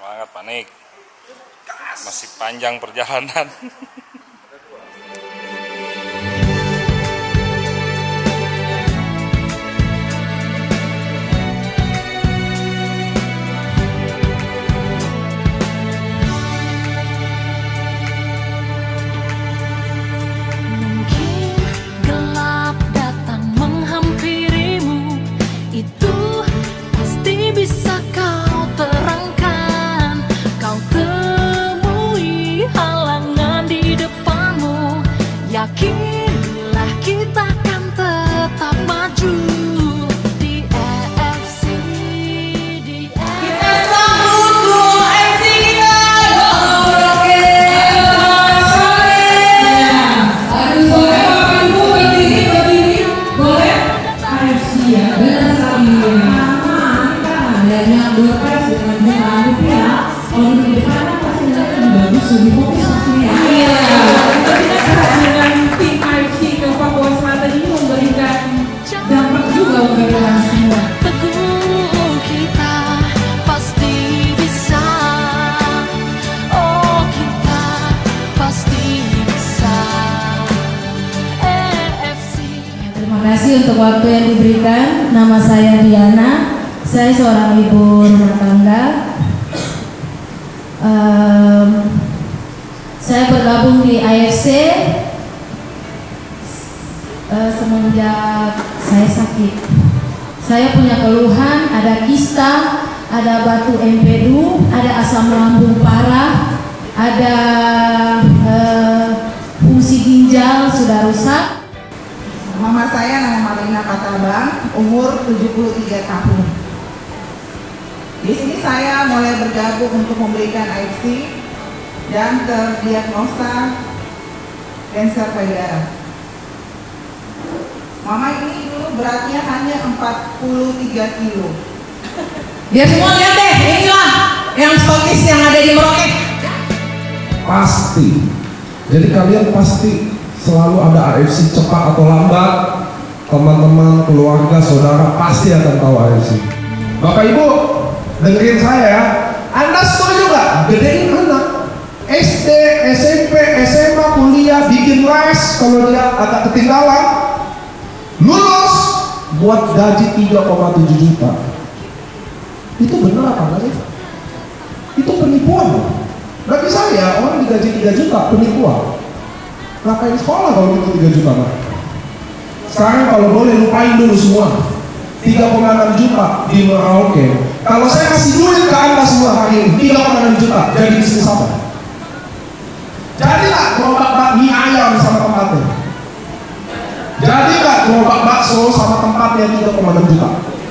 Semangat Panik. Masih panjang perjalanan. Yakinlah kita akan tetap maju di EFC, di EFC. Kita sambut dulu EFC kita. Oke. Aduh, boleh Bapak Ibu berdiri, boleh? EFC ya, benar sekali. Mantap, adanya dompet dengan jalan ya. Kalau di depan pasti nanti bagus lebih fokus pastinya. Iya. Dengan tim AFC Papua Selatan ini memberikan dampak juga untuk kita semua. Teguh kita pasti bisa. Oh kita pasti bisa. EFC. Terima kasih untuk waktu yang diberikan. Nama saya Diana. Saya seorang ibu rumah tangga. Saya bergabung di AFC semenjak saya sakit. Saya punya keluhan, ada kista, ada batu empedu, ada asam lambung parah, ada fungsi ginjal sudah rusak. Mama saya nama Marina Patabang, umur 73 tahun. Di sini saya mulai bergabung untuk memberikan AFC dan terdiagnosa kanker payudara. Mama ini dulu beratnya hanya 43 kilo. Biar semua lihat deh, inilah yang stokis yang ada di Merauke. Pasti. Jadi kalian pasti selalu ada AFC cepat atau lambat. Teman-teman, keluarga, saudara pasti akan tahu AFC. Bapak Ibu, dengerin saya. Anda setuju nggak? Gedein anak. SD, SMP, SMA, kuliah, bikin les kalau dia agak ketinggalan, lulus buat gaji 3,7 juta. Itu benar apa enggak sih? Itu penipuan. Bagi saya orang digaji 3 juta penipuan. Ngapain sekolah kalau itu 3 juta Pak? Sekarang kalau boleh lupain dulu semua 3,6 juta di Merauke. Kalau saya kasih duit ke Anda semua hari ini 3,6 juta, jadi bisnis apa? Jadilah gerobak bakmi ayam sama tempatnya. Jadilah gerobak bakso sama tempatnya 3,6 juta.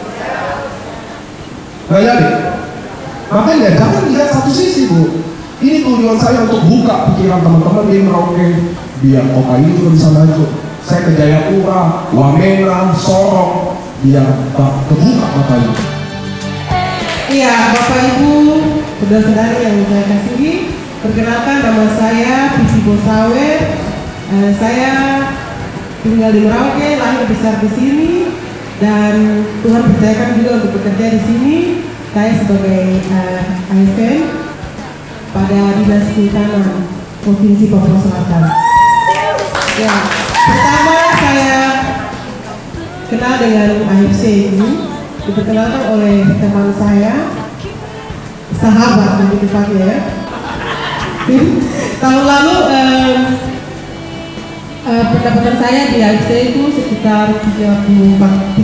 Gak jadi. Makanya jangan lihat satu sisi Bu. Ini tujuan saya untuk buka pikiran teman-teman di Merauke. Biar kota ini juga bisa maju. Saya ke Jayapura, Wamena, Sorong. Biar terbuka mata ini. Iya, Bapak Ibu, saudara-saudari yang saya kasihi, perkenalkan nama saya Pici Bosawe. Saya tinggal di Merauke, lahir besar di sini, dan Tuhan percayakan juga untuk bekerja di sini. Saya sebagai ASN pada Dinas Kehutanan Provinsi Papua Selatan. Ya, pertama saya kenal dengan AFC ini diperkenalkan oleh teman saya, sahabat lebih tepatnya ya. Tahun lalu pendapatan saya di AFC itu sekitar 38.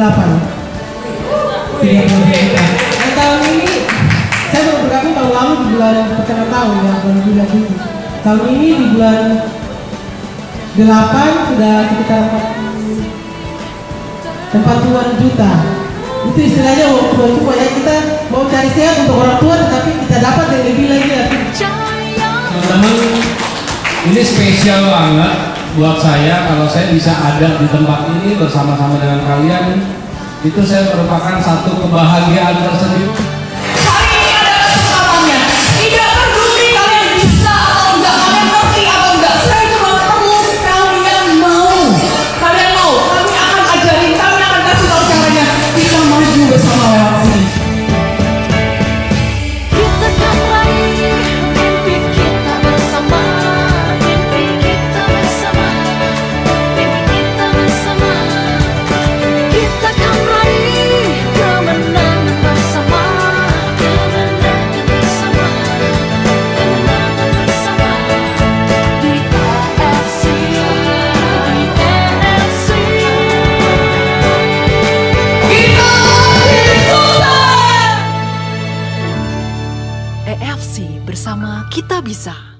Dan tahun ini saya baru bergabung tahun lalu di bulan pertengahan tahun ya, bulan Juli. Tahun ini di bulan 8 sudah sekitar 40-an juta. Itu istilahnya waktu banyak kita mau cari sehat untuk orang tua, tetapi kita dapat yang lebih lagi. Teman-teman, ini spesial banget buat saya kalau saya bisa ada di tempat ini bersama-sama dengan kalian. Itu saya merupakan satu kebahagiaan tersendiri. Hari ini adalah kesempatannya. Tidak peduli kalian bisa atau enggak, kalian ngerti atau enggak. Saya cuma perlu kalian mau. Kalian mau, kami akan ajarin, kami akan kasih tahu caranya. Kita maju bersama lewat sini. Kita bersama kita bisa.